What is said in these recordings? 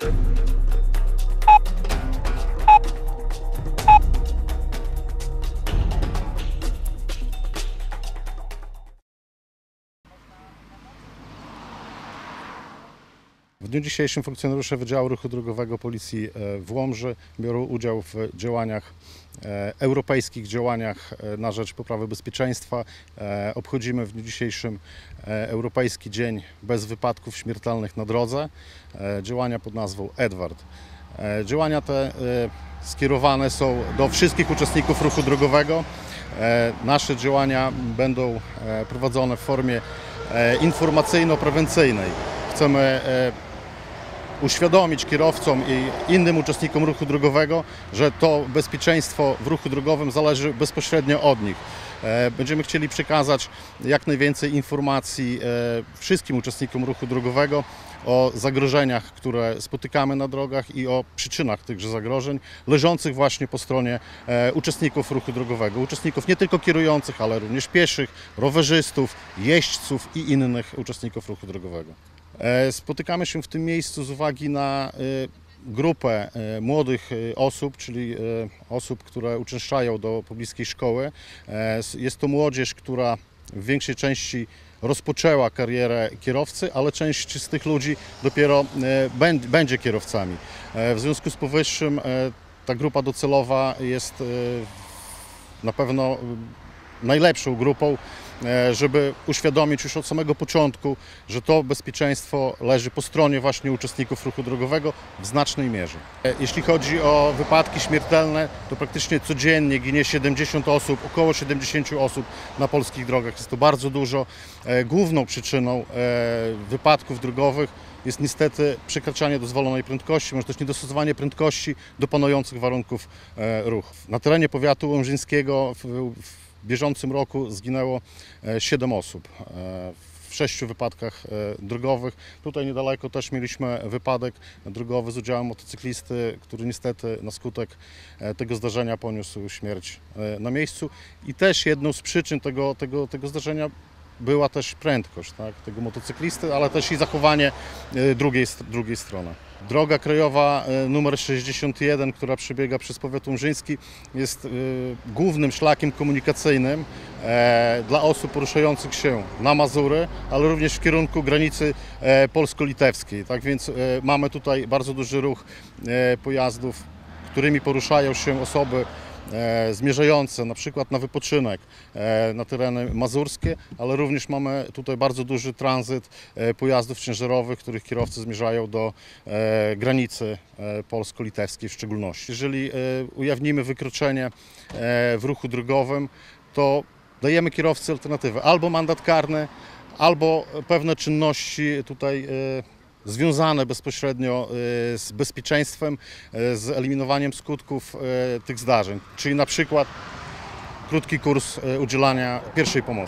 W dniu dzisiejszym funkcjonariusze Wydziału Ruchu Drogowego Policji w Łomży biorą udział w działaniach, europejskich działaniach na rzecz poprawy bezpieczeństwa. Obchodzimy w dniu dzisiejszym Europejski Dzień Bez Wypadków Śmiertelnych na Drodze. Działania pod nazwą Edward. Działania te skierowane są do wszystkich uczestników ruchu drogowego. Nasze działania będą prowadzone w formie informacyjno-prewencyjnej. Chcemy uświadomić kierowcom i innym uczestnikom ruchu drogowego, że to bezpieczeństwo w ruchu drogowym zależy bezpośrednio od nich. Będziemy chcieli przekazać jak najwięcej informacji wszystkim uczestnikom ruchu drogowego o zagrożeniach, które spotykamy na drogach i o przyczynach tychże zagrożeń leżących właśnie po stronie uczestników ruchu drogowego. Uczestników nie tylko kierujących, ale również pieszych, rowerzystów, jeźdźców i innych uczestników ruchu drogowego. Spotykamy się w tym miejscu z uwagi na grupę młodych osób, czyli osób, które uczęszczają do pobliskiej szkoły. Jest to młodzież, która w większej części rozpoczęła karierę kierowcy, ale część z tych ludzi dopiero będzie kierowcami. W związku z powyższym ta grupa docelowa jest na pewno najlepszą grupą, żeby uświadomić już od samego początku, że to bezpieczeństwo leży po stronie właśnie uczestników ruchu drogowego w znacznej mierze. Jeśli chodzi o wypadki śmiertelne, to praktycznie codziennie ginie 70 osób, około 70 osób na polskich drogach. Jest to bardzo dużo. Główną przyczyną wypadków drogowych jest niestety przekraczanie dozwolonej prędkości, może też niedostosowanie prędkości do panujących warunków ruchu. Na terenie powiatu łomżyńskiego w bieżącym roku zginęło 7 osób w 6 wypadkach drogowych. Tutaj niedaleko też mieliśmy wypadek drogowy z udziałem motocyklisty, który niestety na skutek tego zdarzenia poniósł śmierć na miejscu. I też jedną z przyczyn tego zdarzenia była też prędkość, tak, tego motocyklisty, ale też i zachowanie drugiej strony. Droga krajowa nr 61, która przebiega przez powiat łomżyński, jest głównym szlakiem komunikacyjnym dla osób poruszających się na Mazury, ale również w kierunku granicy polsko-litewskiej. Tak więc mamy tutaj bardzo duży ruch pojazdów, którymi poruszają się osoby zmierzające na przykład na wypoczynek na tereny mazurskie, ale również mamy tutaj bardzo duży tranzyt pojazdów ciężarowych, których kierowcy zmierzają do granicy polsko-litewskiej w szczególności. Jeżeli ujawnimy wykroczenie w ruchu drogowym, to dajemy kierowcy alternatywę: albo mandat karny, albo pewne czynności tutaj związane bezpośrednio z bezpieczeństwem, z eliminowaniem skutków tych zdarzeń, czyli na przykład krótki kurs udzielania pierwszej pomocy.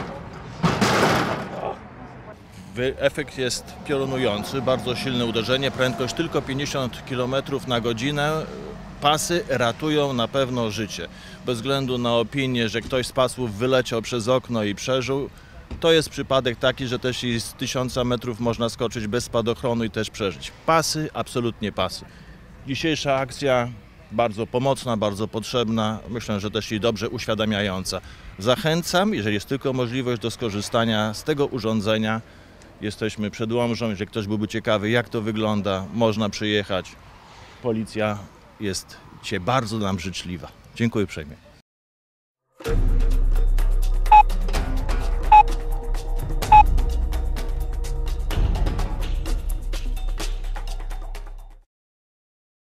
Efekt jest piorunujący, bardzo silne uderzenie, prędkość tylko 50 km na godzinę. Pasy ratują na pewno życie. Bez względu na opinię, że ktoś z pasów wyleciał przez okno i przeżył, to jest przypadek taki, że też i z 1000 metrów można skoczyć bez spadochronu i też przeżyć. Pasy, absolutnie pasy. Dzisiejsza akcja bardzo pomocna, bardzo potrzebna, myślę, że też i dobrze uświadamiająca. Zachęcam, jeżeli jest tylko możliwość, do skorzystania z tego urządzenia. Jesteśmy przed Łomżą, jeżeli ktoś byłby ciekawy, jak to wygląda, można przyjechać. Policja jest dzisiaj bardzo nam życzliwa. Dziękuję uprzejmie.